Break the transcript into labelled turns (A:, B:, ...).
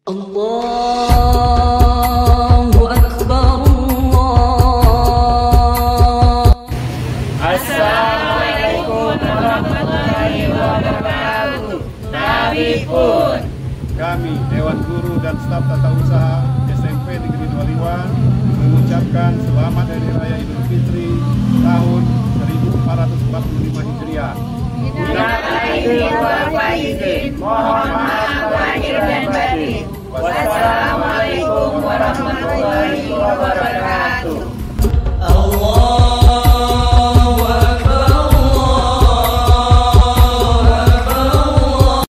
A: Allahu Akbar, Allah.
B: Assalamualaikum warahmatullahi wabarakatuh. Tabipun.
C: Kami, Dewan Guru dan Staf Tata Usaha SMP Negeri 21 mengucapkan selamat Hari Raya Idul Fitri